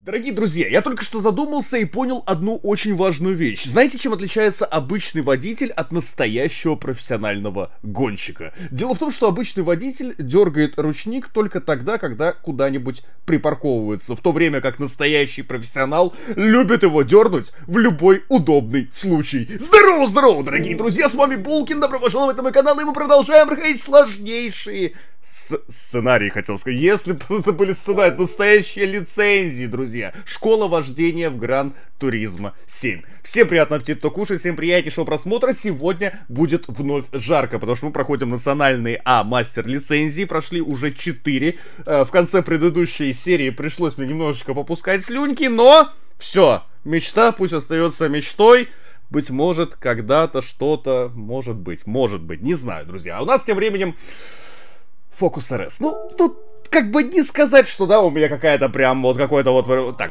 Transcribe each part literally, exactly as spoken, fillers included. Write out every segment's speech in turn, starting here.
Дорогие друзья, я только что задумался и понял одну очень важную вещь. Знаете, чем отличается обычный водитель от настоящего профессионального гонщика? Дело в том, что обычный водитель дергает ручник только тогда, когда куда-нибудь припарковывается, в то время как настоящий профессионал любит его дернуть в любой удобный случай. Здорово, здорово, дорогие друзья, с вами Булкин, добро пожаловать на мой канал, и мы продолжаем проходить сложнейшие С сценарии, хотел сказать. Если бы это были сценарии, настоящие лицензии, друзья. Школа вождения в Гран-Туризмо семь. Всем приятного аппетита, кто кушает, всем приятнейшего просмотра. Сегодня будет вновь жарко, потому что мы проходим национальные А-мастер лицензии. Прошли уже четыре. В конце предыдущей серии пришлось мне немножечко попускать слюньки, но все, мечта пусть остается мечтой. Быть может, когда-то что-то, может быть, может быть, не знаю, друзья. А у нас тем временем Focus эр эс. Ну, тут как бы не сказать, что да, у меня какая-то прям вот какой-то вот... Так,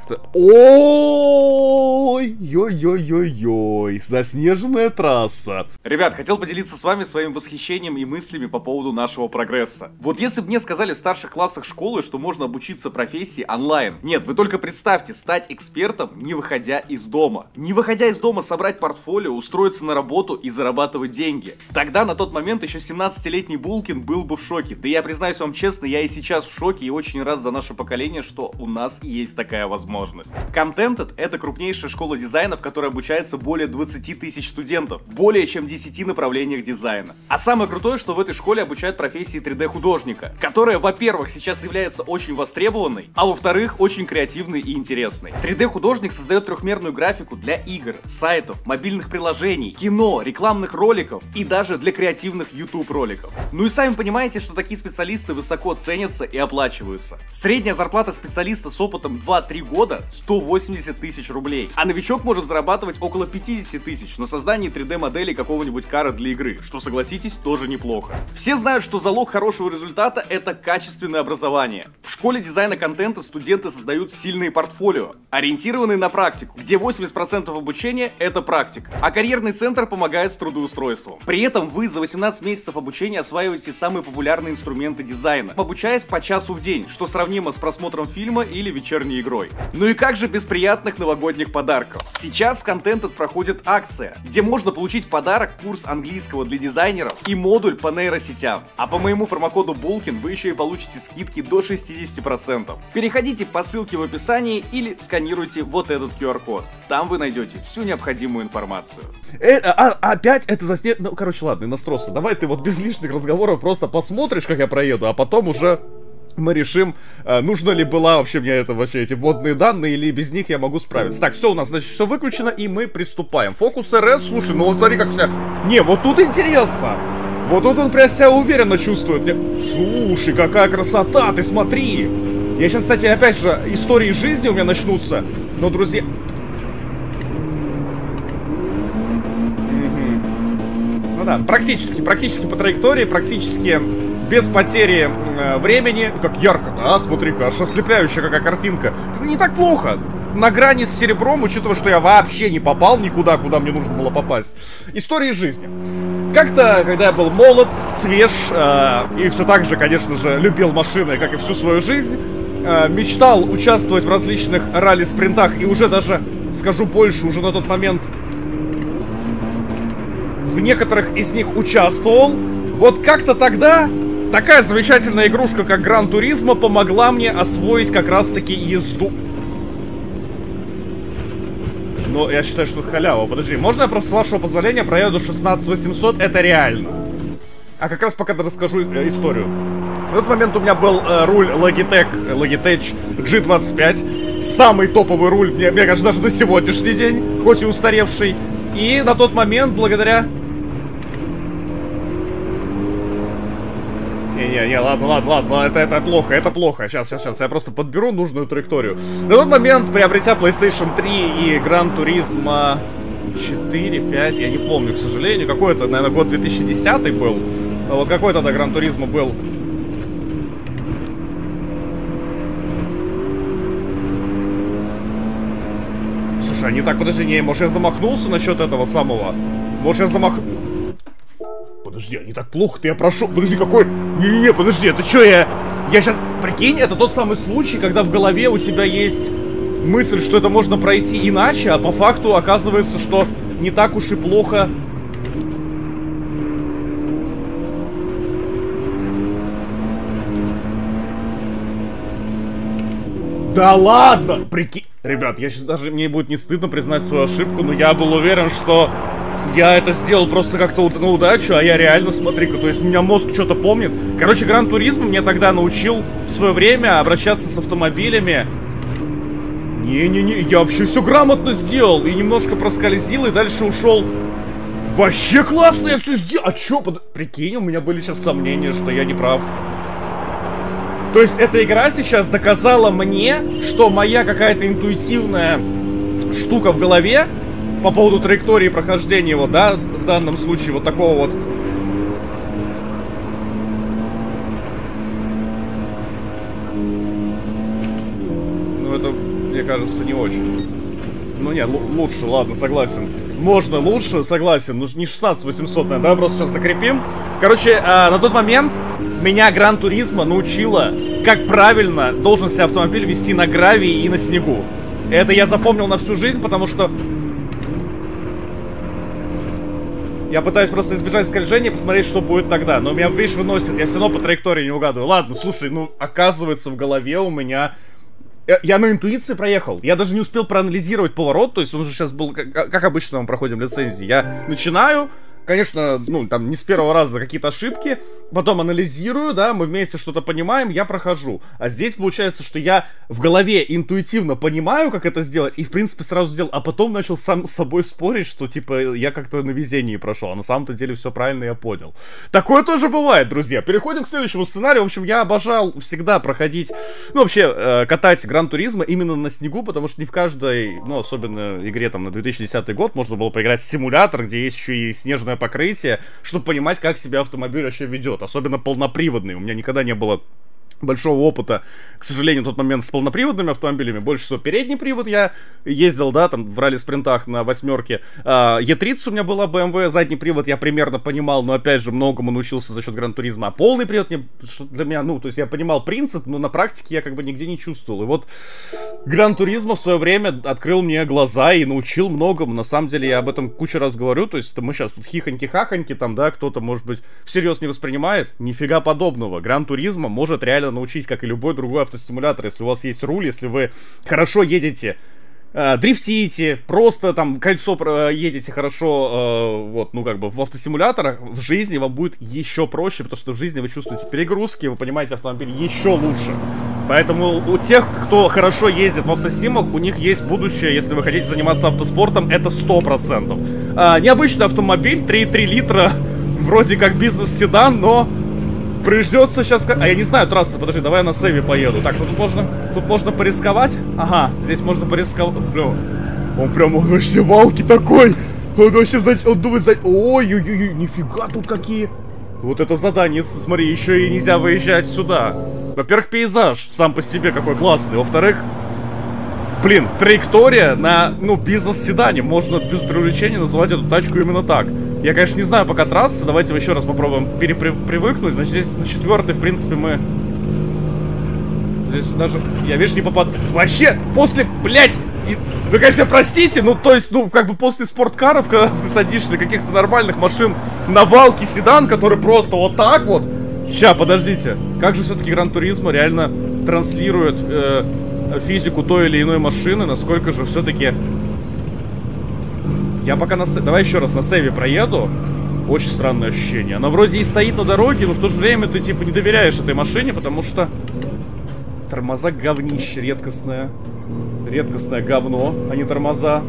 ой-ой-ой-ой-ой, заснеженная трасса. Ребят, хотел поделиться с вами своим восхищением и мыслями по поводу нашего прогресса. Вот если бы мне сказали в старших классах школы, что можно обучиться профессии онлайн. Нет, вы только представьте, стать экспертом, не выходя из дома. Не выходя из дома, собрать портфолио, устроиться на работу и зарабатывать деньги. Тогда, на тот момент, еще семнадцатилетний Булкин был бы в шоке. Да я признаюсь вам честно, я и сейчас в шоке и очень рад за наше поколение, что у нас есть такая возможность. Contented — это крупнейшая школа дизайна, в которой обучается более двадцати тысяч студентов в более чем десяти направлениях дизайна. А самое крутое, что в этой школе обучают профессии три дэ художника, которая, во-первых, сейчас является очень востребованной, а во-вторых, очень креативной и интересной. три дэ художник создает трехмерную графику для игр, сайтов, мобильных приложений, кино, рекламных роликов и даже для креативных YouTube роликов. Ну и сами понимаете, что такие специалисты высоко ценятся и оплачиваются. Средняя зарплата специалиста с опытом два-три года сто восемьдесят тысяч рублей, а новичок может зарабатывать около пятьдесят тысяч на создании три дэ модели какого-нибудь кара для игры, что, согласитесь, тоже неплохо. Все знают, что залог хорошего результата — это качественное образование. В школе дизайна контента студенты создают сильные портфолио, ориентированные на практику, где восемьдесят процентов обучения — это практика, а карьерный центр помогает с трудоустройством. При этом вы за восемнадцать месяцев обучения осваиваете самые популярные инструменты дизайна, обучаясь по часу в день, что сравнимо с просмотром фильма или вечерней игрой. Ну и как же без приятных новогодних подарков? Сейчас в Contented проходит акция, где можно получить в подарок курс английского для дизайнеров и модуль по нейросетям. А по моему промокоду Булкин вы еще и получите скидки до шестидесяти процентов. Переходите по ссылке в описании или сканируйте вот этот ку ар код. Там вы найдете всю необходимую информацию. Э, а, опять это заснет... Ну, короче, ладно, Иностроса, давай ты вот без лишних разговоров просто посмотришь, как я проеду, а потом уже... мы решим, нужно ли была вообще мне это вообще эти вводные данные, или без них я могу справиться. Так, все у нас, значит, все выключено, и мы приступаем. Focus эр эс, слушай, ну вот смотри, как вся... Не, вот тут интересно. Вот тут он прям себя уверенно чувствует. Слушай, какая красота, ты смотри. Я сейчас, кстати, опять же, истории жизни у меня начнутся. Но, друзья... Ну да, практически, практически по траектории, практически... без потери э, времени. Как ярко, да, смотри-ка, аж ослепляющая какая картинка. Это не так плохо. На грани с серебром, учитывая, что я вообще не попал никуда, куда мне нужно было попасть. Истории жизни. Как-то, когда я был молод, свеж, э, и все так же, конечно же, любил машины, как и всю свою жизнь, э, мечтал участвовать в различных ралли-спринтах, и уже даже, скажу больше, уже на тот момент в некоторых из них участвовал. Вот как-то тогда... такая замечательная игрушка, как Гран-Туризмо, помогла мне освоить как раз-таки езду. Но я считаю, что это халява. Подожди, можно я просто, с вашего позволения, проеду шестнадцать восемьсот? Это реально. А как раз пока расскажу э, историю. В тот момент у меня был э, руль Logitech, Logitech джи двадцать пять. Самый топовый руль, мне, мне кажется, даже на сегодняшний день, хоть и устаревший. И на тот момент, благодаря... Не-не-не, ладно, ладно, ладно, это, это плохо, это плохо. Сейчас, сейчас, сейчас, я просто подберу нужную траекторию. На тот момент, приобретя PlayStation три и Gran Turismo четыре, пять, я не помню, к сожалению, какой-то, наверное, год две тысячи десятый был. Вот какой тогда Gran Turismo был. Слушай, а не так, подожди, не, может я замахнулся насчет этого самого? Может я замах... Подожди, а не так плохо-то я прошел. Подожди, какой... Не-не-не, подожди, это что я... Я сейчас... Прикинь, это тот самый случай, когда в голове у тебя есть мысль, что это можно пройти иначе, а по факту оказывается, что не так уж и плохо. Да ладно! Прикинь... Ребят, я сейчас даже... Мне будет не стыдно признать свою ошибку, но я был уверен, что я это сделал просто как-то на удачу, а я реально, смотри-ка, то есть у меня мозг что-то помнит. Короче, Гран Туризмо мне тогда научил в свое время обращаться с автомобилями. Не-не-не, я вообще все грамотно сделал. И немножко проскользил, и дальше ушел. Вообще классно я все сделал. А чё? Под... Прикинь, у меня были сейчас сомнения, что я не прав. То есть эта игра сейчас доказала мне, что моя какая-то интуитивная штука в голове по поводу траектории прохождения его, да, в данном случае вот такого вот. Ну это, мне кажется, не очень. Ну не, лучше, ладно, согласен. Можно лучше, согласен. Ну не шестнадцать восемьсот, наверное, давай просто сейчас закрепим. Короче, э, на тот момент меня Гран Туризмо научила, как правильно должен себя автомобиль вести на гравии и на снегу. Это я запомнил на всю жизнь, потому что я пытаюсь просто избежать скольжения, посмотреть, что будет тогда. Но меня, видишь, выносит, я все равно по траектории не угадываю. Ладно, слушай, ну оказывается в голове у меня... Я на интуиции проехал. Я даже не успел проанализировать поворот. То есть он же сейчас был, как, как обычно мы проходим лицензии. Я начинаю, конечно, ну, там, не с первого раза какие-то ошибки. Потом анализирую, да, мы вместе что-то понимаем, я прохожу. А здесь получается, что я в голове интуитивно понимаю, как это сделать. И, в принципе, сразу сделал. А потом начал сам с собой спорить, что, типа, я как-то на везении прошел. А на самом-то деле все правильно я понял. Такое тоже бывает, друзья. Переходим к следующему сценарию. В общем, я обожал всегда проходить, ну, вообще, э, катать Гран Туризмо именно на снегу, потому что не в каждой, ну, особенно игре, там, на две тысячи десятый год можно было поиграть в симулятор, где есть еще и снежное покрытие, чтобы понимать, как себя автомобиль вообще ведет. Особенно полноприводный. У меня никогда не было большого опыта, к сожалению, в тот момент с полноприводными автомобилями. Больше всего передний привод я ездил, да, там в ралли-спринтах на восьмерке. и тридцать у меня была бэ эм вэ, задний привод я примерно понимал, но опять же многому научился за счет Гран Туризма. А полный привод мне, что для меня, ну, то есть я понимал принцип, но на практике я как бы нигде не чувствовал. И вот Гран Туризмо в свое время открыл мне глаза и научил многому. На самом деле я об этом кучу раз говорю, то есть мы сейчас тут хихоньки-хахоньки, там, да, кто-то, может быть, всерьез не воспринимает. Нифига подобного. Гран Туризмо может реально научить, как и любой другой автосимулятор. Если у вас есть руль, если вы хорошо едете, э, дрифтите, просто там кольцо э, едете хорошо, э, вот, ну как бы в автосимуляторах, в жизни вам будет еще проще, потому что в жизни вы чувствуете перегрузки, вы понимаете автомобиль еще лучше. Поэтому у тех, кто хорошо ездит в автосимах, у них есть будущее, если вы хотите заниматься автоспортом, это сто процентов. Э, необычный автомобиль, три и три литра, вроде как бизнес-седан, но придется сейчас... А я не знаю трассы, подожди, давай я на сейве поеду. Так, ну тут можно, тут можно порисковать. Ага, здесь можно порисковать. Блин, он прям, он вообще валки такой. Он вообще, за... он думает, за... Ой-ой-ой, нифига тут какие. Вот это задание, смотри, еще и нельзя выезжать сюда. Во-первых, пейзаж сам по себе какой классный. Во-вторых, блин, траектория на, ну, бизнес-седане. Можно без привлечения называть эту тачку именно так. Я, конечно, не знаю пока трассы. Давайте еще раз попробуем перепривыкнуть. Значит, здесь на четвертой, в принципе, мы... Здесь даже... Я, видишь, не попад... Вообще, после, блядь... И... Вы, конечно, простите, ну, то есть, ну, как бы после спорткаров, когда ты садишься на каких-то нормальных машин на валке седан, который просто вот так вот... Ща, подождите. Как же все-таки Гран Туризмо реально транслирует э, физику той или иной машины? Насколько же все-таки... Я пока на... Давай еще раз на сейве проеду. Очень странное ощущение. Она вроде и стоит на дороге, но в то же время ты, типа, не доверяешь этой машине, потому что... Тормоза говнище редкостное. Редкостное говно, а не тормоза.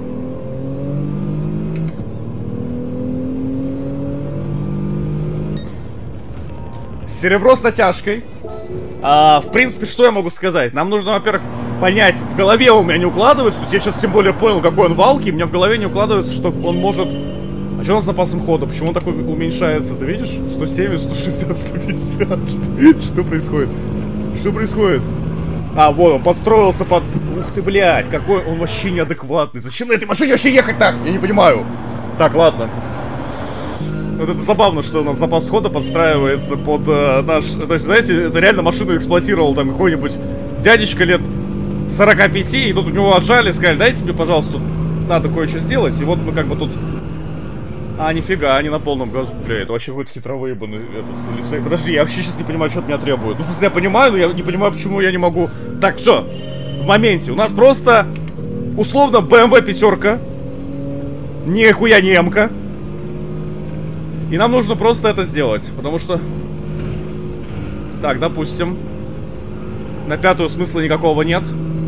Серебро с натяжкой. А, в принципе, что я могу сказать? Нам нужно, во-первых, понять, в голове у меня не укладывается. То есть я сейчас тем более понял, какой он валки. У меня в голове не укладывается, что он может... А что у нас с запасом хода? Почему он такой уменьшается? Ты видишь? сто семьдесят, сто шестьдесят, сто пятьдесят. Что, что происходит? Что происходит? А, вот он подстроился под... Ух ты, блядь, какой он вообще неадекватный. Зачем на этой машине вообще ехать так? Я не понимаю. Так, ладно. Вот это забавно, что у нас запас хода подстраивается под э, наш... То есть, знаете, это реально машину эксплуатировал там какой-нибудь дядечка лет сорока пяти, и тут у него отжали, сказали, дайте мне, пожалуйста, тут надо кое-что сделать. И вот мы как бы тут... А, нифига, они на полном газу. Бля, это вообще какой-то хитровыебанный этот лицей. Подожди, я вообще сейчас не понимаю, что от меня требуют. Ну, в смысле, я понимаю, но я не понимаю, почему я не могу... Так, все, в моменте. У нас просто, условно, бэ эм вэ пятерка. Нихуя не эмка. И нам нужно просто это сделать, потому что... Так, допустим. На пятую смысла никакого нет.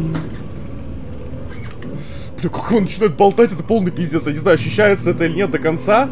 Бля, как он начинает болтать, это полный пиздец. Я не знаю, ощущается это или нет до конца.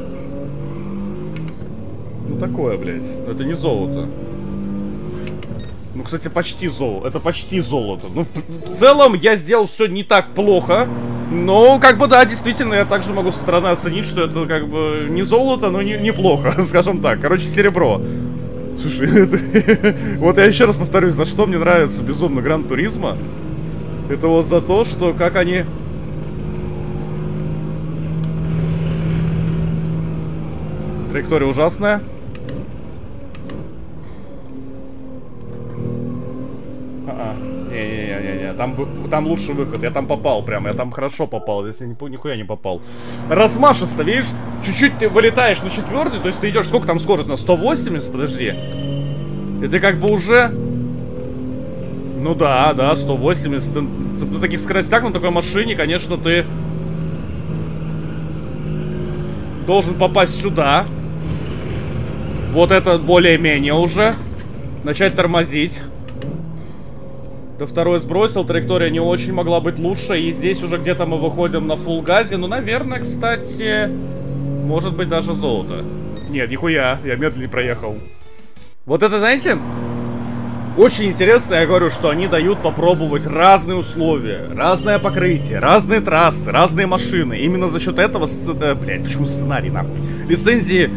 Ну такое, блядь. Это не золото. Ну, кстати, почти золото. Это почти золото. Ну, в, в целом, я сделал все не так плохо. Но, как бы, да, действительно, я также могу со стороны оценить, что это, как бы, не золото, но не, неплохо, скажем так. Короче, серебро. Слушай, это... вот я еще раз повторюсь, за что мне нравится безумно Гран Туризмо. Это вот за то, что как они... Траектория ужасная. А-а. Не-не-не-не, там, там лучший выход. Я там попал прямо, я там хорошо попал. Если ни, нихуя не попал. Размашисто, видишь? Чуть-чуть ты вылетаешь на четвертый, то есть ты идешь, сколько там скорость? На сто восемьдесят, подожди. И ты как бы уже... Ну да, да, сто восемьдесят. Ты, ты, на таких скоростях, на такой машине, конечно, ты должен попасть сюда. Вот это более-менее уже. Начать тормозить. До второй сбросил, траектория не очень могла быть лучше. И здесь уже где-то мы выходим на фулл газе. Ну, наверное, кстати, может быть даже золото. Нет, нихуя, я медленнее проехал. Вот это, знаете, очень интересно, я говорю, что они дают попробовать разные условия, разное покрытие, разные трассы, разные машины. Именно за счет этого, э, блядь, почему сценарий, нахуй? Лицензии...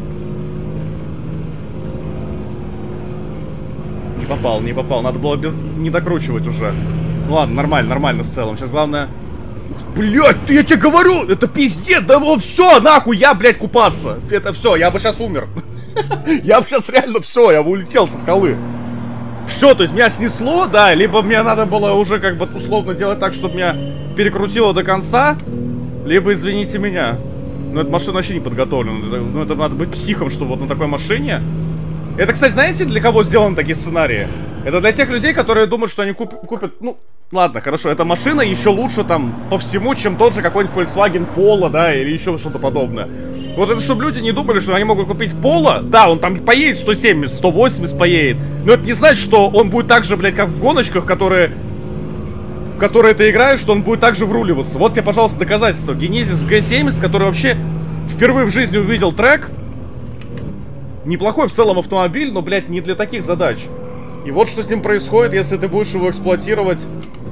Не попал, не попал. Надо было без... не докручивать уже. Ну ладно, нормально, нормально в целом. Сейчас главное... Блядь, я тебе говорю, это пиздец, да вот все, нахуй, я, блядь, купаться. Это все, я бы сейчас умер. Я бы сейчас реально все, я бы улетел со скалы. Все, то есть меня снесло, да, либо мне надо было уже как бы условно делать так, чтобы меня перекрутило до конца, либо извините меня. Но эта машина вообще не подготовлена. Ну это надо быть психом, чтобы вот на такой машине... Это, кстати, знаете, для кого сделаны такие сценарии? Это для тех людей, которые думают, что они куп купят... Ну, ладно, хорошо, эта машина еще лучше там по всему, чем тот же какой-нибудь Volkswagen Polo, да, или еще что-то подобное. Вот это чтобы люди не думали, что они могут купить Polo. Да, он там поедет сто семьдесят, сто восемьдесят поедет. Но это не значит, что он будет так же, блядь, как в гоночках, которые... В которые ты играешь, что он будет так же вруливаться. Вот тебе, пожалуйста, доказательство. Genesis джи семьдесят, который вообще впервые в жизни увидел трек. Неплохой в целом автомобиль, но, блядь, не для таких задач. И вот что с ним происходит, если ты будешь его эксплуатировать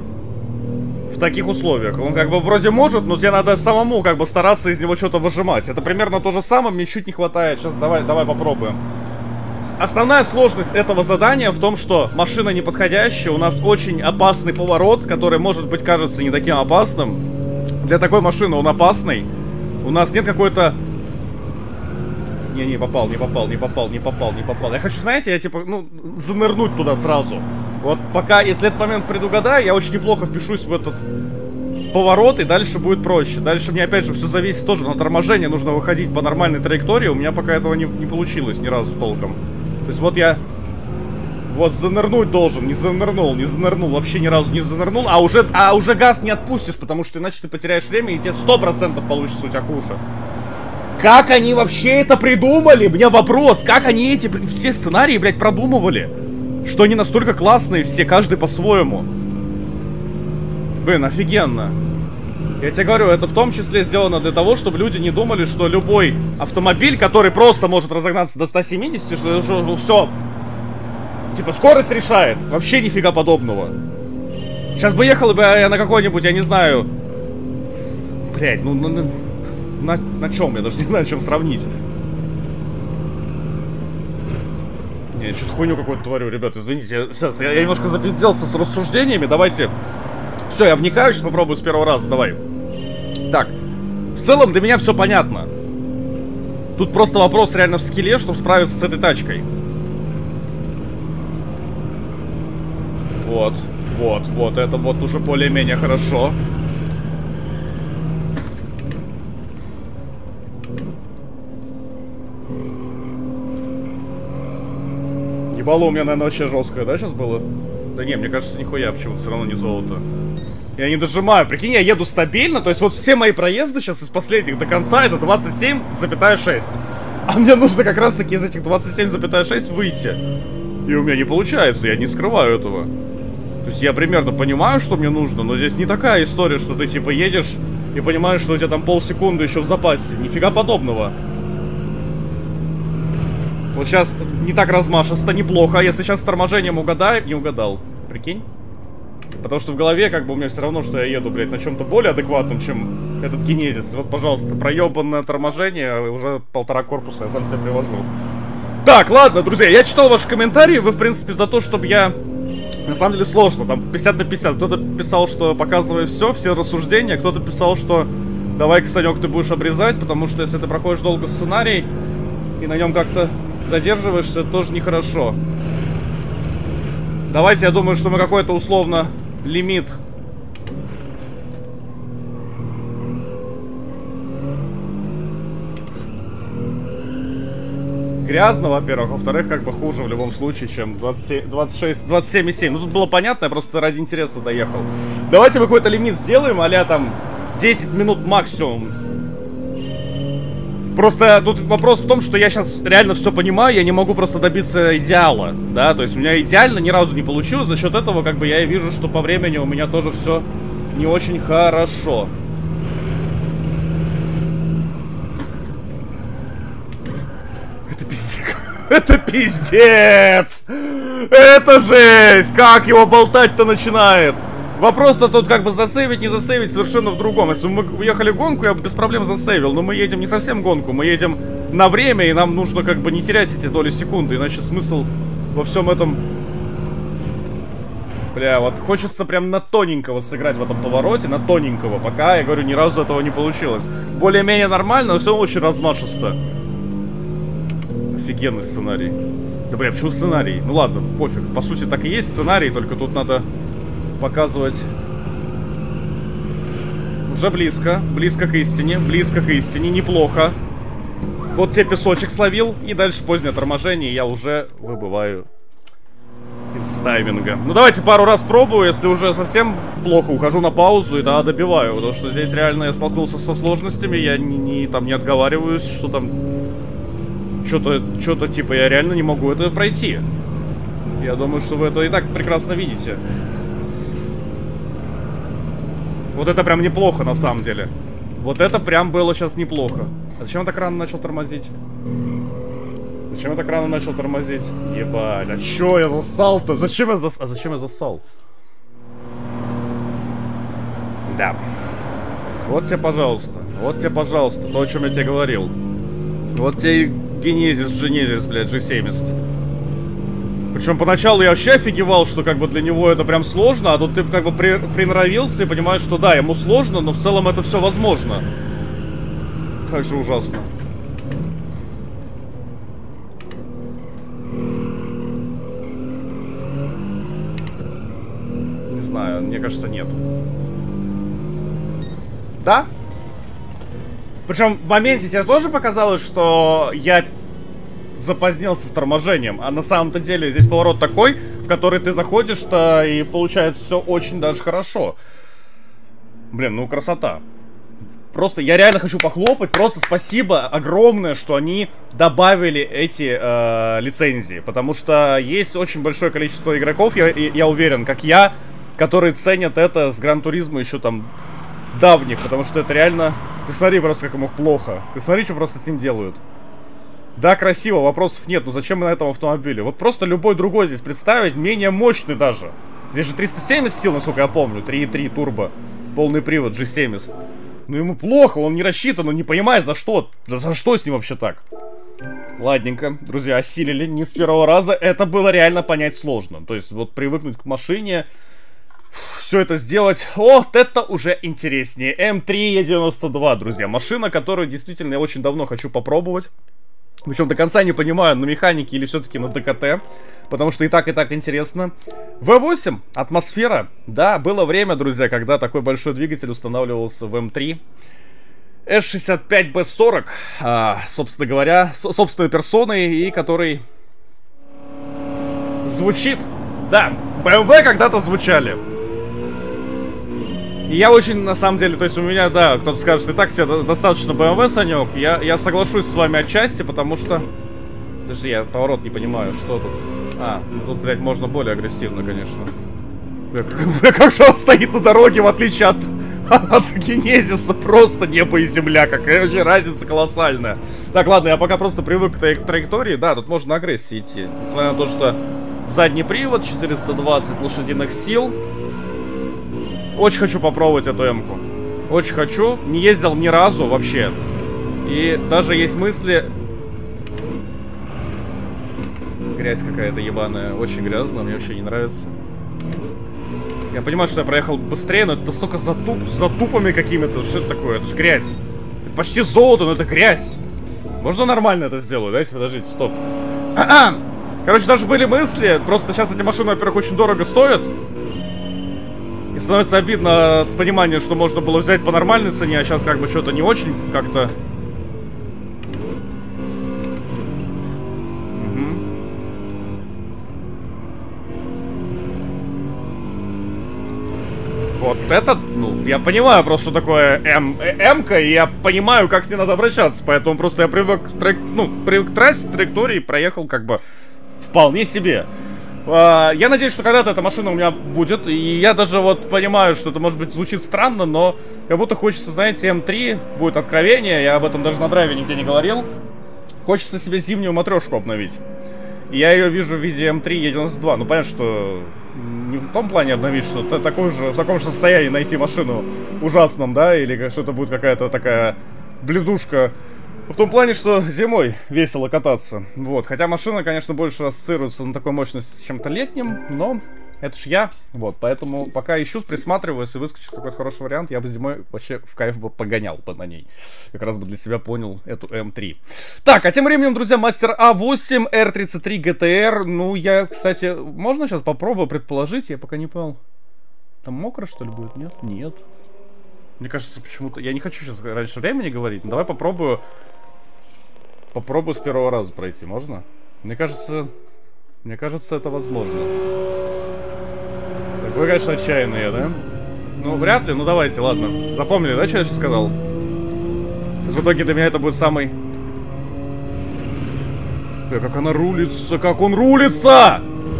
в таких условиях. Он как бы вроде может, но тебе надо самому как бы стараться из него что-то выжимать. Это примерно то же самое, мне чуть не хватает. Сейчас давай, давай попробуем. Основная сложность этого задания в том, что машина неподходящая. У нас очень опасный поворот, который, может быть, кажется не таким опасным. Для такой машины он опасный. У нас нет какой-то... Не, не попал, не попал, не попал, не попал, не попал. Я хочу, знаете, я типа, ну, занырнуть туда сразу. Вот пока, если этот момент предугадаю, я очень неплохо впишусь в этот поворот, и дальше будет проще. Дальше мне, опять же, все зависит тоже на торможение. Нужно выходить по нормальной траектории. У меня пока этого не, не получилось ни разу толком. То есть вот я... Вот занырнуть должен, не занырнул, не занырнул, вообще ни разу не занырнул. А уже, а уже газ не отпустишь, потому что иначе ты потеряешь время, и тебе сто процентов получится у тебя хуже. Как они вообще это придумали? У меня вопрос. Как они эти все сценарии, блядь, продумывали? Что они настолько классные все, каждый по-своему. Блин, офигенно. Я тебе говорю, это в том числе сделано для того, чтобы люди не думали, что любой автомобиль, который просто может разогнаться до ста семидесяти, что, что ну, все. Типа, скорость решает. Вообще нифига подобного. Сейчас бы ехал бы я на какой-нибудь, я не знаю... Блядь, ну... ну На, на чем? Я даже не знаю, чем сравнить. Не, я что-то хуйню какую-то творю, ребят, извините. Я, сейчас, я, я немножко запизделся с рассуждениями. Давайте. Все, я вникаю, сейчас попробую с первого раза. Давай. Так. В целом для меня все понятно. Тут просто вопрос реально в скилле, чтобы справиться с этой тачкой. Вот. Вот, вот, это вот уже более-менее хорошо. Ебало у меня, наверное, вообще жесткое, да, сейчас было? Да не, мне кажется, нихуя, почему-то все равно не золото. Я не дожимаю, прикинь, я еду стабильно, то есть вот все мои проезды сейчас из последних до конца это двадцать семь целых шесть. А мне нужно как раз таки из этих двадцать семь целых шесть выйти. И у меня не получается, я не скрываю этого. То есть я примерно понимаю, что мне нужно, но здесь не такая история, что ты типа едешь и понимаешь, что у тебя там полсекунды еще в запасе. Нифига подобного. Вот сейчас не так размашисто, неплохо. А если сейчас с торможением угадаю, не угадал. Прикинь? Потому что в голове как бы у меня все равно, что я еду, блядь, на чем-то более адекватном, чем этот генезис. Вот, пожалуйста, проебанное торможение, уже полтора корпуса я сам себе привожу. Так, ладно, друзья, я читал ваши комментарии, вы, в принципе, за то, чтобы я... На самом деле сложно, там пятьдесят на пятьдесят. Кто-то писал, что показывай все, все рассуждения, кто-то писал, что давай-ка, Санек, ты будешь обрезать, потому что если ты проходишь долго сценарий и на нем как-то задерживаешься, это тоже нехорошо. Давайте, я думаю, что мы какой-то условно лимит. Грязно, во-первых, во-вторых, как бы хуже в любом случае, чем двадцать семь, двадцать шесть, двадцать семь и семь. Ну, тут было понятно, я просто ради интереса доехал. Давайте мы какой-то лимит сделаем, а-ля там десять минут максимум. Просто тут вопрос в том, что я сейчас реально все понимаю, я не могу просто добиться идеала, да, то есть у меня идеально ни разу не получилось, за счет этого, как бы, я и вижу, что по времени у меня тоже все не очень хорошо. Это пиздец. Это пиздец! Это жесть! Как его болтать-то начинает? Вопрос-то тут как бы засейвить, не засейвить совершенно в другом. Если бы мы уехали гонку, я бы без проблем засейвил. Но мы едем не совсем гонку, мы едем на время, и нам нужно как бы не терять эти доли секунды. Иначе смысл во всем этом... Бля, вот хочется прям на тоненького сыграть в этом повороте, на тоненького. Пока, я говорю, ни разу этого не получилось. Более-менее нормально, но все очень размашисто. Офигенный сценарий. Да, бля, почему сценарий? Ну ладно, пофиг. По сути, так и есть сценарий, только тут надо... показывать. Уже близко. Близко к истине. Близко к истине. Неплохо. Вот тебе песочек словил. И дальше позднее торможение. Я уже выбываю из тайминга. Ну давайте пару раз пробую. Если уже совсем плохо, ухожу на паузу и да, добиваю. Потому что здесь реально я столкнулся со сложностями. Я не, не, там, не отговариваюсь, что там что-то, что-то типа я реально не могу это пройти. Я думаю, что вы это и так прекрасно видите. Вот это прям неплохо, на самом деле. Вот это прям было сейчас неплохо. А зачем я так рано начал тормозить? Зачем я так рано начал тормозить? Ебать, а чё я засал-то? Зачем я засал? А зачем я засал? Да. Вот тебе, пожалуйста. Вот тебе, пожалуйста, то, о чем я тебе говорил. Вот тебе и генезис, женезис, блядь, джи семьдесят. Причем поначалу я вообще офигевал, что как бы для него это прям сложно, а тут ты как бы при, приноровился и понимаешь, что да, ему сложно, но в целом это все возможно. Как же ужасно. Не знаю, мне кажется, нет. Да? Причем в моменте тебе тоже показалось, что я... запозднился с торможением, а на самом-то деле здесь поворот такой, в который ты заходишь-то и получается все очень даже хорошо. Блин, ну красота. Просто я реально хочу похлопать, просто спасибо огромное, что они добавили эти э, лицензии, потому что есть очень большое количество игроков, я, я уверен, как я, которые ценят это с Гран-туризма еще там давних, потому что это реально... Ты смотри просто, как ему плохо. Ты смотри, что просто с ним делают. Да, красиво, вопросов нет, но зачем мы на этом автомобиле? Вот просто любой другой здесь представить, менее мощный даже. Здесь же триста семьдесят сил, насколько я помню, три и три турбо, полный привод, джи семьдесят. Ну ему плохо, он не рассчитан, он не понимает за что. Да за что с ним вообще так? Ладненько, друзья, осилили не с первого раза, это было реально понять сложно. То есть вот привыкнуть к машине, все это сделать, вот это уже интереснее. эм три е девяносто два, друзья, машина, которую действительно я очень давно хочу попробовать. Причем до конца не понимаю, на механике или все-таки на ДКТ. Потому что и так, и так интересно. вэ восемь, атмосфера. Да, было время, друзья, когда такой большой двигатель устанавливался в эм три. эс шестьдесят пять бэ сорок, а, собственно говоря, с собственной персоной, и который звучит. Да, бэ эм вэ когда-то звучали. И я очень, на самом деле, то есть у меня, да, кто-то скажет, и так тебе достаточно бэ эм вэ, Санек. Я, я соглашусь с вами отчасти, потому что... Подожди, я поворот не понимаю, что тут. А, ну тут, блядь, можно более агрессивно, конечно. Бля, как, как же он стоит на дороге, в отличие от, от Генезиса, просто небо и земля, какая вообще разница колоссальная. Так, ладно, я пока просто привык к траек траектории, да, тут можно на агрессии идти. Несмотря на то, что задний привод, четыреста двадцать лошадиных сил. Очень хочу попробовать эту М-ку. Очень хочу, не ездил ни разу вообще. И даже есть мысли... Грязь какая-то ебаная, очень грязно, мне вообще не нравится. Я понимаю, что я проехал быстрее, но это настолько затуп, затупами какими-то. Что это такое? Это же грязь. Это почти золото, но это грязь. Можно нормально это сделать? Дайте, подождите, стоп. Короче, даже были мысли. Просто сейчас эти машины, во-первых, очень дорого стоят. И становится обидно от понимания, что можно было взять по нормальной цене, а сейчас как бы что-то не очень как-то... Вот это, ну, я понимаю просто, что такое М, М-ка, и я понимаю, как с ней надо обращаться, поэтому просто я привык к, трек, ну, привык к трассе, траектории, проехал как бы вполне себе. А, я надеюсь, что когда-то эта машина у меня будет, и я даже вот понимаю, что это, может быть, звучит странно, но как будто хочется, знаете, М три, будет откровение, я об этом даже на драйве нигде не говорил, хочется себе зимнюю матрешку обновить. И я ее вижу в виде М три Е девяносто два, ну, понятно, что... Не в том плане обновить, что такой же, в таком же состоянии найти машину ужасном, да, или что-то будет какая-то такая бледушка. В том плане, что зимой весело кататься. Вот, хотя машина, конечно, больше ассоциируется на такой мощности с чем-то летним, но это ж я. Вот, поэтому пока ищу, присматриваюсь, и выскочит какой-то хороший вариант, я бы зимой вообще в кайф бы погонял бы на ней. Как раз бы для себя понял эту М три. Так, а тем временем, друзья, мастер А восемь Р тридцать три Г Т Р. Ну, я, кстати, можно сейчас попробую предположить? Я пока не понял. Там мокро, что ли, будет? Нет? Нет. Мне кажется, почему-то... Я не хочу сейчас раньше времени говорить, но давай попробую... Попробую с первого раза пройти, можно? Мне кажется... Мне кажется, это возможно. Такой, конечно, отчаянный я, да? Ну, вряд ли, ну давайте, ладно. Запомнили, да, что я сейчас сказал? Сейчас в итоге для меня это будет самый... Бля, как она рулится, как он рулится!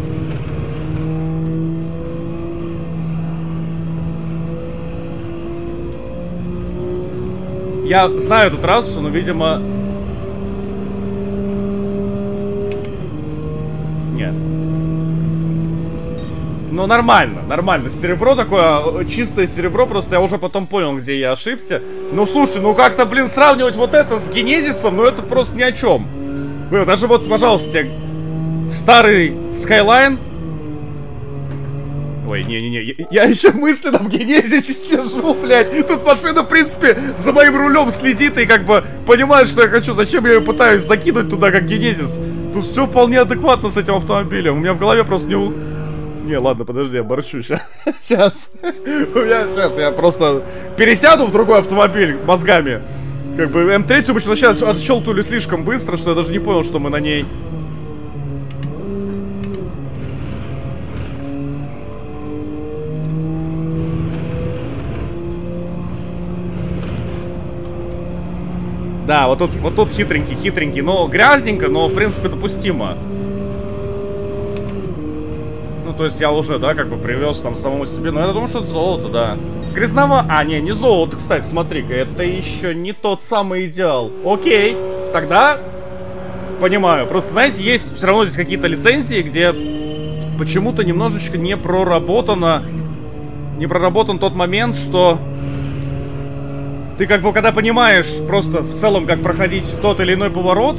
Я знаю эту трассу, но, видимо... Нет. Ну, нормально, нормально. Серебро такое, чистое серебро, просто я уже потом понял, где я ошибся. Ну, слушай, ну как-то, блин, сравнивать вот это с Генезисом, ну это просто ни о чем. Блин, даже вот, пожалуйста, старый Skyline. Ой, не-не-не, я, я еще мысленно в Генезисе сижу, блядь. Тут машина, в принципе, за моим рулем следит и как бы понимает, что я хочу. Зачем я ее пытаюсь закинуть туда, как Генезис? Тут все вполне адекватно с этим автомобилем. У меня в голове просто не... У... Не, ладно, подожди, я борщу сейчас. Сейчас. У меня сейчас я просто пересяду в другой автомобиль мозгами. Как бы М три мы сейчас отщелкнули слишком быстро, что я даже не понял, что мы на ней... Да, вот тут, вот тут хитренький, хитренький, но грязненько, но в принципе допустимо. Ну, то есть я уже, да, как бы привез там самому себе. Но я думаю, что это золото, да. Грязново... А, не, не золото, кстати, смотри-ка. Это еще не тот самый идеал. Окей, тогда... Понимаю. Просто, знаете, есть все равно здесь какие-то лицензии, где почему-то немножечко не проработано... Не проработан тот момент, что... Ты как бы, когда понимаешь просто в целом, как проходить тот или иной поворот...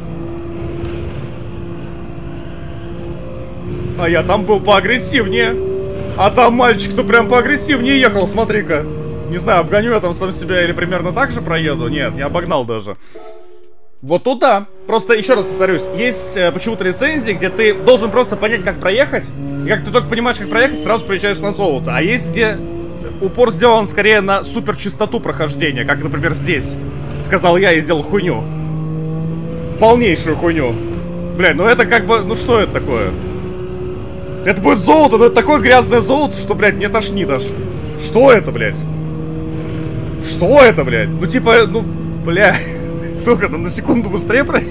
А я там был поагрессивнее. А там мальчик-то прям поагрессивнее ехал, смотри-ка. Не знаю, обгоню я там сам себя или примерно так же проеду. Нет, не обогнал даже. Вот тут да. Просто еще раз повторюсь, есть э, почему-то рецензии, где ты должен просто понять, как проехать. И как ты только понимаешь, как проехать, сразу приезжаешь на золото. А есть где упор сделан скорее на супер чистоту прохождения, как, например, здесь. Сказал я и сделал хуйню. Полнейшую хуйню. Бля, ну это как бы, ну что это такое? Это будет золото, но это такое грязное золото, что, блядь, мне тошнит аж. Что это, блядь? Что это, блядь? Ну типа, ну, бля. Сука, ну на секунду быстрее про...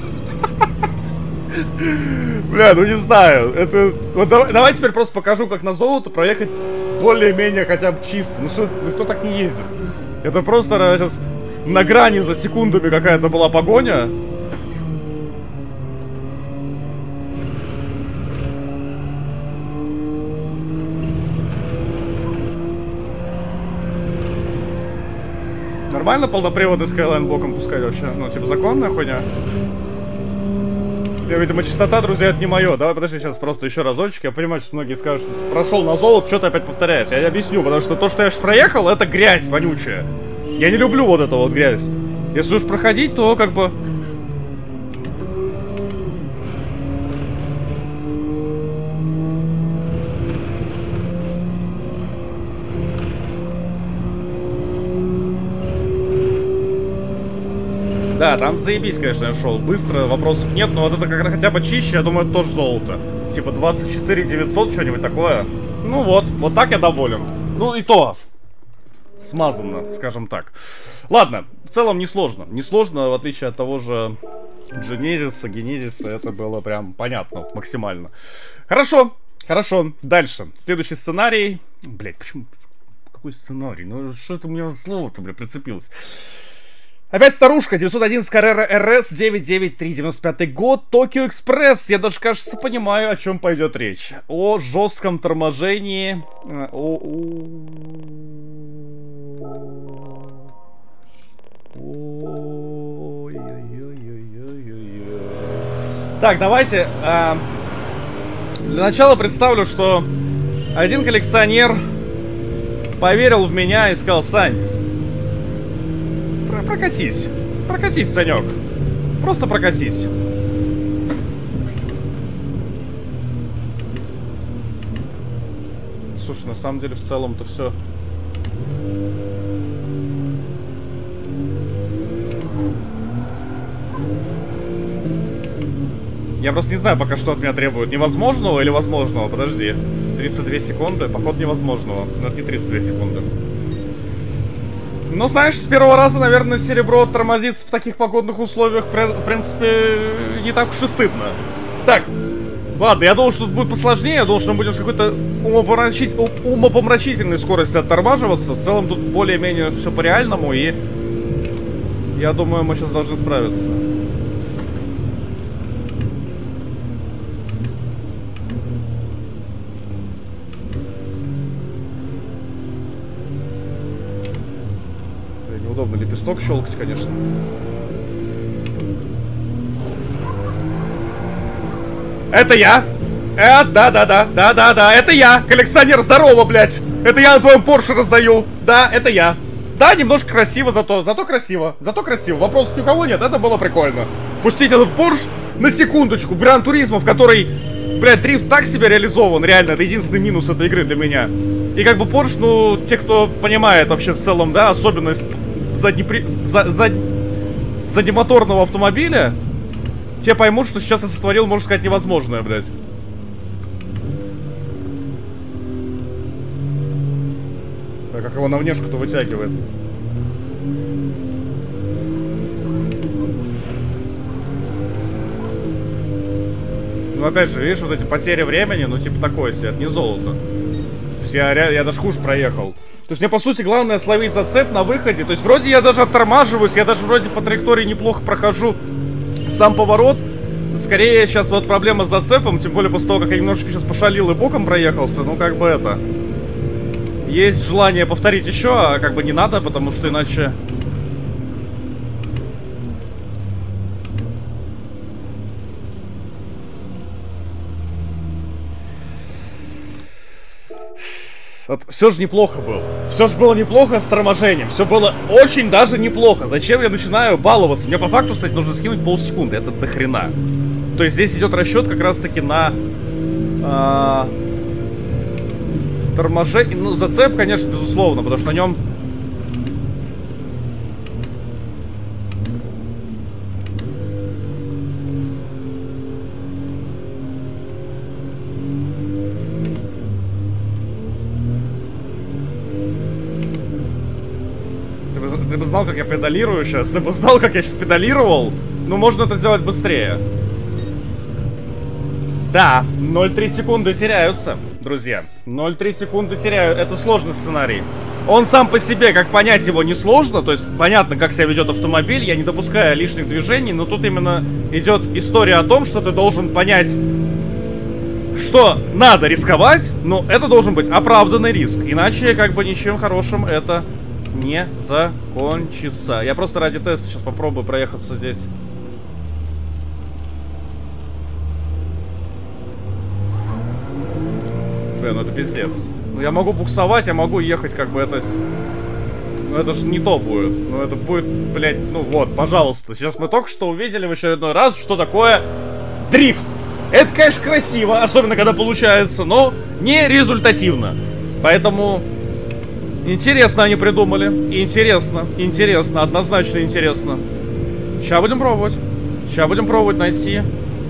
Бля, ну не знаю. Это... Вот давай, давай теперь просто покажу, как на золото проехать более-менее хотя бы чисто. Ну что, ну кто так не ездит? Это просто сейчас на грани за секундами какая-то была погоня. Нормально полноприводный Skyline боком пускать вообще? Ну, типа, законная хуйня? Я, видимо, чистота, друзья, это не мое. Давай, подожди, сейчас просто еще разочек. Я понимаю, что многие скажут, что прошел на золото, что ты опять повторяешь. Я объясню, потому что то, что я сейчас проехал, это грязь вонючая. Я не люблю вот эту вот грязь. Если уж проходить, то как бы... Да, там заебись, конечно, я шел. Быстро, вопросов нет, но вот это как хотя бы чище, я думаю, это тоже золото. Типа двадцать четыре девятьсот, что-нибудь такое. Ну вот, вот так я доволен. Ну и то. Смазанно, скажем так. Ладно, в целом несложно. Несложно, в отличие от того же Genesis, Genesis, это было прям понятно, максимально. Хорошо, хорошо, дальше. Следующий сценарий. Блять, почему? Какой сценарий? Ну что это у меня слово-то, бля, прицепилось? Опять старушка, девятьсот одиннадцать Carrera эр эс девятьсот девяносто три, девяносто пятый год, Tokyo Express. Я даже, кажется, понимаю, о чем пойдет речь. О жестком торможении. О... Так, давайте. Э, для начала представлю, что один коллекционер поверил в меня и сказал: Сань, прокатись. Прокатись, Санек. Просто прокатись. Слушай, на самом деле, в целом-то все. Я просто не знаю пока, что от меня требует. Невозможного или возможного? Подожди. тридцать две секунды. Походу невозможного. Но это не тридцать две секунды. Ну, знаешь, с первого раза, наверное, серебро тормозится в таких погодных условиях, в принципе, не так уж и стыдно. Так, ладно, я думал, что тут будет посложнее, я думал, что мы будем с какой-то умопомрачить... умопомрачительной скоростью оттормаживаться. В целом тут более-менее все по-реальному, и я думаю, мы сейчас должны справиться. Неудобно лепесток щелкать, конечно. Это я! Э, да-да-да, да-да-да, это я! Коллекционер, здорово, блядь! Это я на твоем Порше раздаю! Да, это я! Да, немножко красиво зато, зато красиво, зато красиво. Вопросов ни у кого нет, это было прикольно. Пустить этот Порш на секундочку в Гран Туризмо, в которой, блядь, дрифт так себе реализован, реально, это единственный минус этой игры для меня. И как бы Порш, ну, те, кто понимает вообще в целом, да, особенность заднепри... за... за... заднемоторного автомобиля, те поймут, что сейчас я сотворил, можно сказать, невозможное, блядь. Так, как его на внешку-то вытягивает. Ну, опять же, видишь, вот эти потери времени, ну, типа такое себе, это не золото. То есть я, я даже хуже проехал. То есть мне, по сути, главное словить зацеп на выходе. То есть вроде я даже оттормаживаюсь, я даже вроде по траектории неплохо прохожу сам поворот. Скорее сейчас вот проблема с зацепом, тем более после того, как я немножечко сейчас пошалил и боком проехался. Ну, как бы это... Есть желание повторить еще, а как бы не надо, потому что иначе... Вот все же неплохо было. Все же было неплохо с торможением. Все было очень даже неплохо. Зачем я начинаю баловаться? Мне по факту, кстати, нужно скинуть полсекунды. Это до хрена. То есть здесь идет расчет как раз таки на а, торможение. Ну, зацеп, конечно, безусловно, потому что на нем... Ты бы знал, как я педалирую сейчас. Ты бы знал, как я сейчас педалировал. Ну, можно это сделать быстрее. Да, ноль целых три секунды теряются, друзья. ноль целых три секунды теряют. Это сложный сценарий. Он сам по себе, как понять его, несложно. То есть, понятно, как себя ведет автомобиль. Я не допускаю лишних движений. Но тут именно идет история о том, что ты должен понять, что надо рисковать. Но это должен быть оправданный риск. Иначе, как бы, ничем хорошим это... не закончится. Я просто ради теста сейчас попробую проехаться здесь. Блин, ну это пиздец. Ну я могу буксовать, я могу ехать, как бы это... Ну это же не то будет. Ну это будет, блядь, ну вот, пожалуйста. Сейчас мы только что увидели в очередной раз, что такое дрифт. Это, конечно, красиво, особенно когда получается, но не результативно. Поэтому... Интересно они придумали. Интересно, интересно, однозначно интересно. Сейчас будем пробовать. Сейчас будем пробовать найти.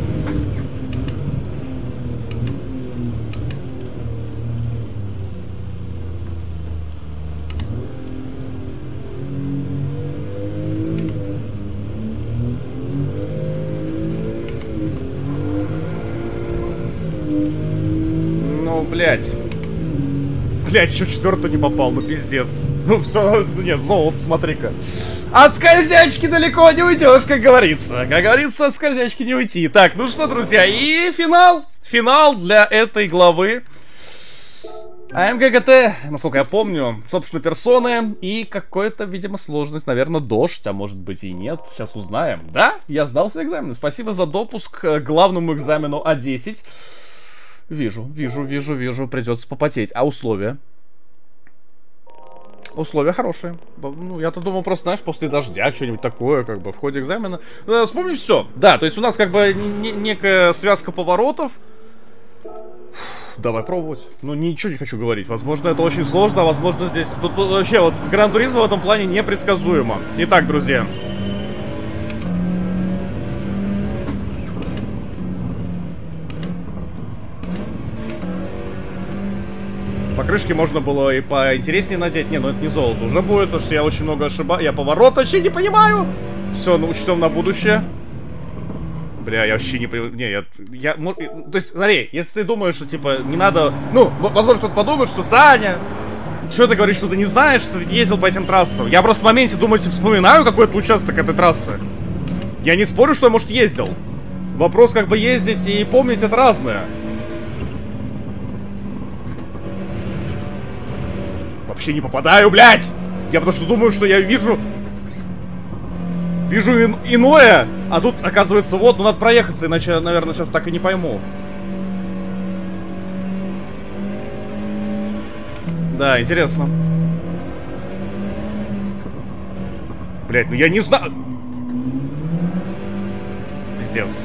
Ну, блядь. Блять, еще в четвертую не попал, ну пиздец. Ну все, нет, золото, смотри-ка. От скользячки далеко не уйдешь, как говорится. Как говорится, от скользячки не уйти. Так, ну что, друзья, и финал. Финал для этой главы. АМГ-ГТ, насколько я помню, собственно, персоны и какая-то, видимо, сложность, наверное, дождь, а может быть и нет. Сейчас узнаем. Да, я сдался экзамен. Спасибо за допуск к главному экзамену А десять. Вижу, вижу, вижу, вижу, придется попотеть. А условия? Условия хорошие. Ну, я-то думал, просто, знаешь, после дождя что-нибудь такое, как бы, в ходе экзамена. Ну, вспомни все. Да, то есть у нас, как бы, некая связка поворотов. Давай пробовать. Ну, ничего не хочу говорить. Возможно, это очень сложно, а возможно, здесь... Тут, тут вообще, вот, Гран-туризмо в этом плане непредсказуемо. Итак, друзья. Покрышки можно было и поинтереснее надеть. Не, ну это не золото уже будет, потому что я очень много ошибаюсь. Я поворот вообще не понимаю. Все, ну учтем на будущее. Бля, я вообще не понимаю. Не, я, я... То есть, смотри, если ты думаешь, что, типа, не надо... Ну, возможно, кто-то подумает, что Саня... Что ты говоришь, что ты не знаешь, что ты ездил по этим трассам? Я просто в моменте, думаете, вспоминаю какой-то участок этой трассы. Я не спорю, что я, может, ездил. Вопрос, как бы, ездить и помнить, это разное. Вообще не попадаю, блядь! Я потому что думаю, что я вижу... Вижу ин иное, а тут, оказывается, вот, ну надо проехаться, иначе, наверное, сейчас так и не пойму. Да, интересно. Блядь, ну я не знаю... Пиздец.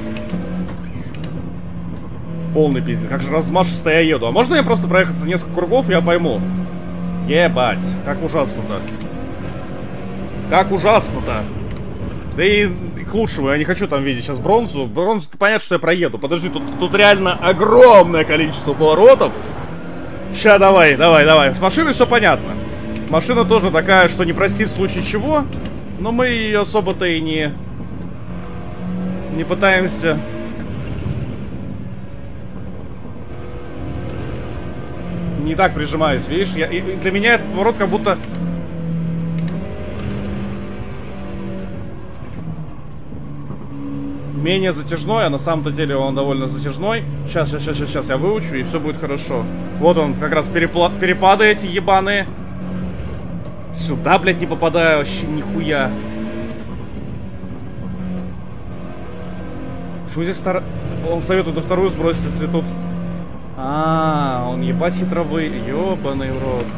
Полный пиздец. Как же размашисто я еду. А можно я просто проехаться несколько кругов, и я пойму? Ебать, как ужасно-то. Как ужасно-то. Да и, и к лучшему, я не хочу там видеть сейчас бронзу. Бронзу-то понятно, что я проеду. Подожди, тут, тут реально огромное количество поворотов. Ща, давай, давай, давай. С машиной все понятно. Машина тоже такая, что не простит в случае чего. Но мы ее особо-то и не... Не пытаемся... Не так прижимаюсь, видишь? Я, и для меня этот поворот как будто... Менее затяжной, а на самом-то деле он довольно затяжной. Сейчас, сейчас, сейчас, сейчас я выучу, и все будет хорошо. Вот он, как раз перепла... перепады эти ебаные. Сюда, блядь, не попадаю вообще нихуя. Почему здесь стар... Он советует на вторую сбросить, если тут... А, он ебать хитровый. Ёбаный в рот.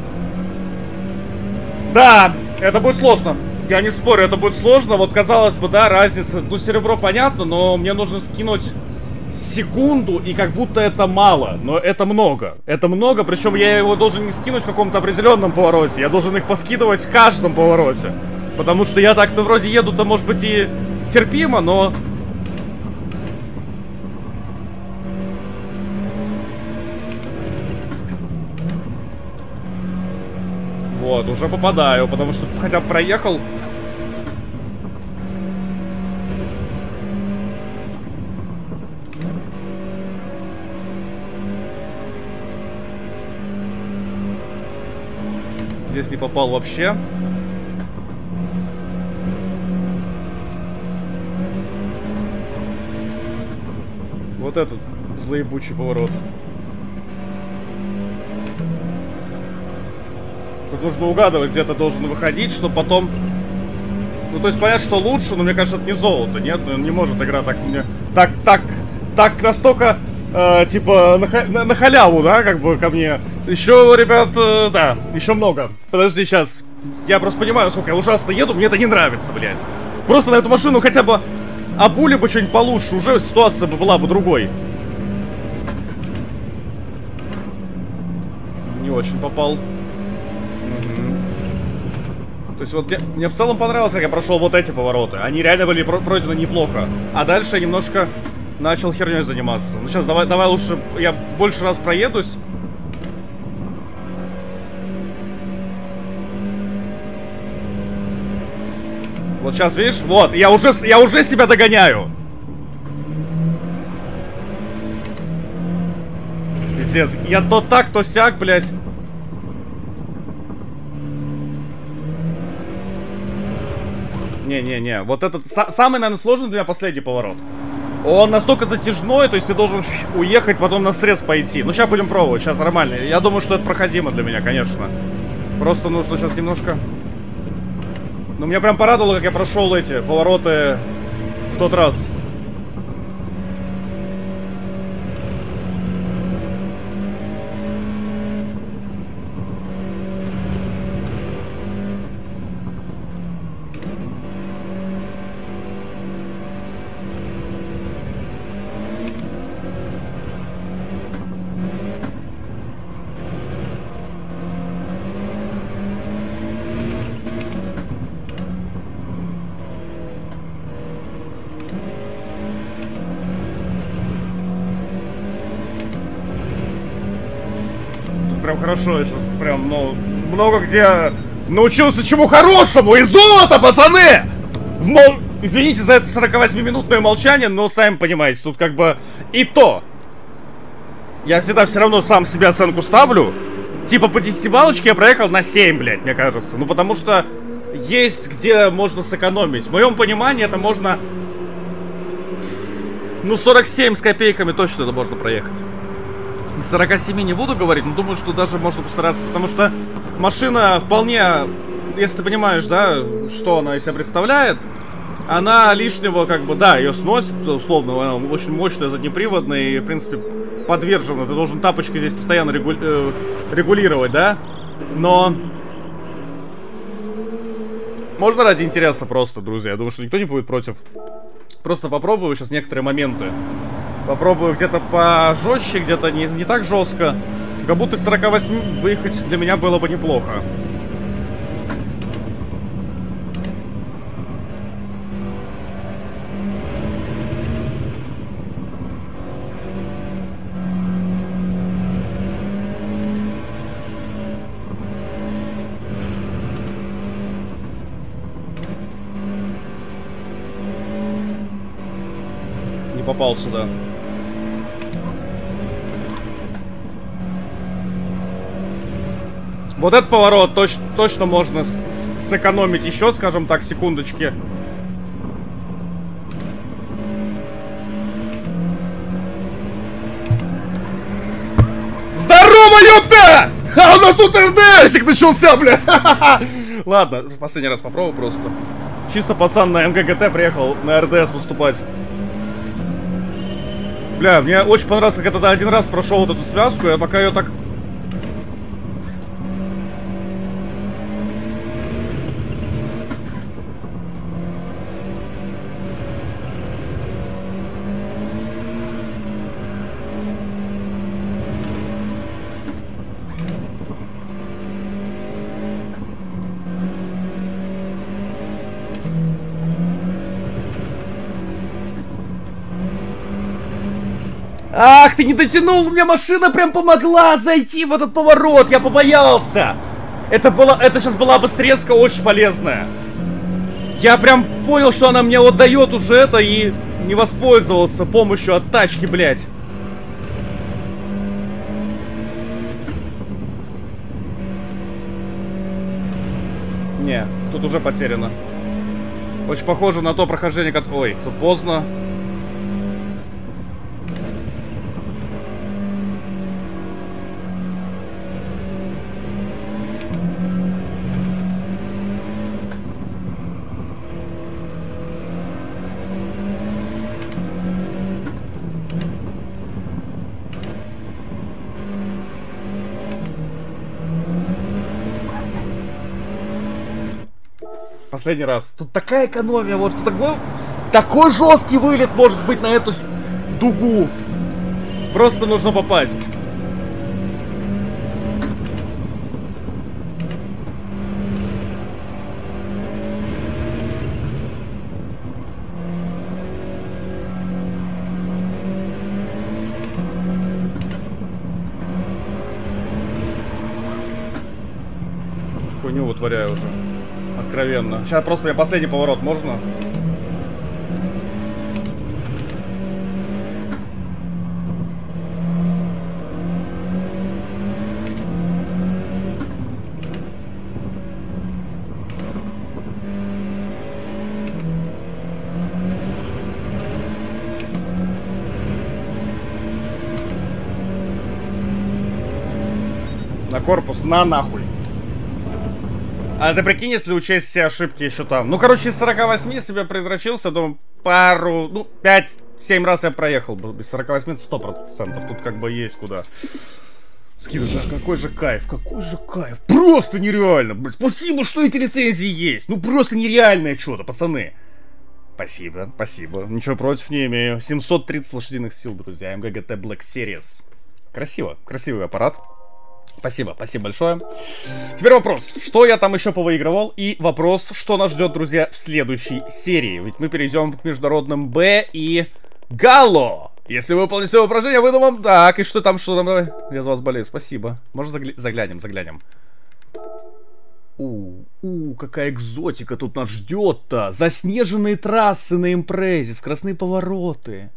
Да, это будет сложно. Я не спорю, это будет сложно. Вот казалось бы, да, разница. Ну, серебро понятно, но мне нужно скинуть секунду, и как будто это мало. Но это много. Это много, причем я его должен не скинуть в каком-то определенном повороте. Я должен их поскидывать в каждом повороте. Потому что я так-то вроде еду-то, может быть, и терпимо, но... Вот, уже попадаю, потому что хотя бы проехал. Здесь не попал вообще. Вот этот злоебучий поворот. Тут нужно угадывать, где ты должен выходить, чтобы потом... Ну, то есть понятно, что лучше, но мне кажется, это не золото, нет? Ну, не может игра так мне... Так, так, так настолько, э, типа, на, на, на халяву, да, как бы, ко мне. Еще, ребят, э, да, еще много. Подожди, сейчас. Я просто понимаю, сколько я ужасно еду, мне это не нравится, блядь. Просто на эту машину хотя бы обули бы что-нибудь получше, уже ситуация бы была бы другой. Не очень попал. То есть вот мне, мне в целом понравилось, как я прошел вот эти повороты. Они реально были про пройдены неплохо. А дальше я немножко начал херней заниматься. Ну сейчас давай, давай лучше я больше раз проедусь. Вот сейчас, видишь? Вот, я уже, я уже себя догоняю. Пиздец, я то так, то сяк, блядь. Не-не-не, вот этот самый, наверное, сложный для меня последний поворот. Он настолько затяжной, то есть ты должен уехать, потом на срез пойти. Ну, сейчас будем пробовать, сейчас нормально. Я думаю, что это проходимо для меня, конечно. Просто нужно сейчас немножко... Ну, меня прям порадовало, как я прошел эти повороты в, в тот раз. Прям хорошо, я сейчас прям, ну, много где научился чему хорошему. И золото, пацаны! В мол... Извините за это сорокавосьмиминутное молчание, но сами понимаете, тут как бы и то. Я всегда все равно сам себе оценку ставлю. Типа по десятибаллочке я проехал на семь, блядь, мне кажется. Ну, потому что есть где можно сэкономить. В моем понимании это можно... Ну, сорок семь с копейками точно это можно проехать. сорок семь не буду говорить, но думаю, что даже можно постараться, потому что машина вполне, если ты понимаешь, да, что она из себя представляет, она лишнего, как бы, да, ее сносит, условно, она очень мощная, заднеприводная и, в принципе, подвержена. Ты должен тапочкой здесь постоянно регу... э, регулировать, да, но... Можно ради интереса просто, друзья, я думаю, что никто не будет против. Просто попробую сейчас некоторые моменты. Попробую где-то пожестче, где-то не, не так жестко. Как будто из сорока восьми выехать для меня было бы неплохо. Не попал сюда. Вот этот поворот точ точно можно сэкономить еще, скажем так, секундочки. Здорово, ёпта! А у нас тут эр дэ эсик начался, блядь! Ладно, в последний раз попробую просто. Чисто пацан на эм гэ гэ тэ приехал на эр дэ эс выступать. Бля, мне очень понравилось, как это один раз прошел вот эту связку, я пока ее так... Ах, ты не дотянул, мне машина прям помогла зайти в этот поворот, я побоялся. Это была, это сейчас была бы срезка очень полезная. Я прям понял, что она мне вот дает уже это и не воспользовался помощью от тачки, блядь. Не, тут уже потеряно. Очень похоже на то прохождение, как... Ой, тут поздно. Последний раз. Тут такая экономия, вот тут такой, такой жесткий вылет может быть на эту дугу. Просто нужно попасть. Хуйню вытворяю уже. Откровенно. Сейчас просто я последний поворот, можно? На корпус, на нахуй. А ты прикинь, если учесть все ошибки еще там. Ну, короче, из сорока восьми себе предрочился, думаю, пару, ну, пять-семь раз я проехал бы. Без сорока восьми сто процентов. Тут как бы есть куда скидывать. Да, какой же кайф, какой же кайф. Просто нереально. Спасибо, что эти лицензии есть. Ну, просто нереальное что-то, пацаны. Спасибо, спасибо. Ничего против не имею. семьсот тридцать лошадиных сил, друзья. эм гэ гэ тэ Black Series. Красиво, красивый аппарат. Спасибо, спасибо большое. Теперь вопрос, что я там еще повыигрывал? И вопрос, что нас ждет, друзья, в следующей серии. Ведь мы перейдем к международным Б и Галло. Если вы выполните все упражнение, выйду вам... Так, и что там, что там, давай. Я за вас болею, спасибо. Может, загля... заглянем, заглянем. У, у, какая экзотика тут нас ждет-то. Заснеженные трассы на импрезе, скоростные повороты.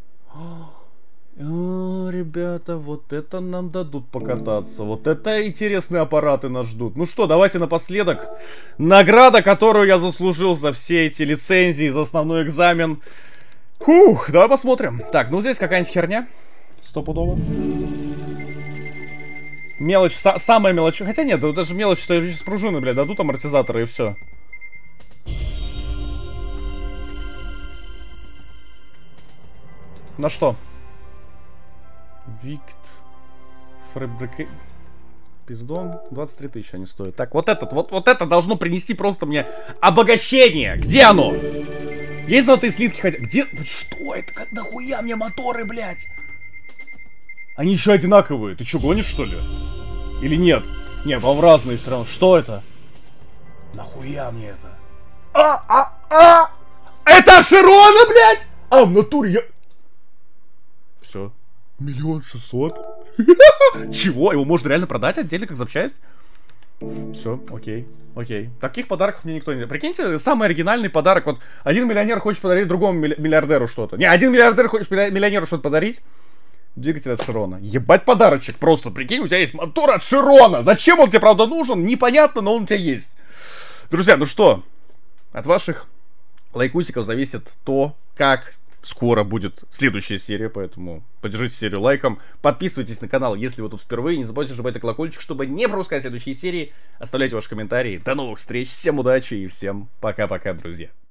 О, ребята, вот это нам дадут покататься. Вот это интересные аппараты нас ждут. Ну что, давайте напоследок. Награда, которую я заслужил за все эти лицензии, за основной экзамен. Фух, давай посмотрим. Так, ну здесь какая-нибудь херня. Стопудово. Мелочь, са самая мелочь. Хотя нет, да, даже мелочь, что сейчас пружины, блядь, дадут амортизаторы и все. На что? Викт Фабрикей. Пиздон. двадцать три тысячи они стоят. Так, вот этот, вот, вот это должно принести просто мне обогащение. Где оно? Есть золотые слитки хотя... Где? Что это? Как нахуя мне моторы, блядь? Они еще одинаковые. Ты что, гонишь, что ли? Или нет? Нет, вам разные все равно. Что это? Нахуя мне это? А, а, а! Это Широна, блядь! А, в натуре я... Все. Миллион шестьсот. Чего? Его можно реально продать отдельно, как запчасть? Все, окей, окей. Таких подарков мне никто не... Прикиньте, самый оригинальный подарок. Вот один миллионер хочет подарить другому миллиардеру что-то. Не, один миллиардер хочет миллионеру что-то подарить. Двигатель от Широна. Ебать подарочек просто. Прикинь, у тебя есть мотор от Широна. Зачем он тебе, правда, нужен? Непонятно, но он у тебя есть. Друзья, ну что? От ваших лайкусиков зависит то, как... Скоро будет следующая серия, поэтому поддержите серию лайком. Подписывайтесь на канал, если вы тут впервые. Не забывайте нажимать на колокольчик, чтобы не пропускать следующие серии. Оставляйте ваши комментарии. До новых встреч, всем удачи и всем пока-пока, друзья.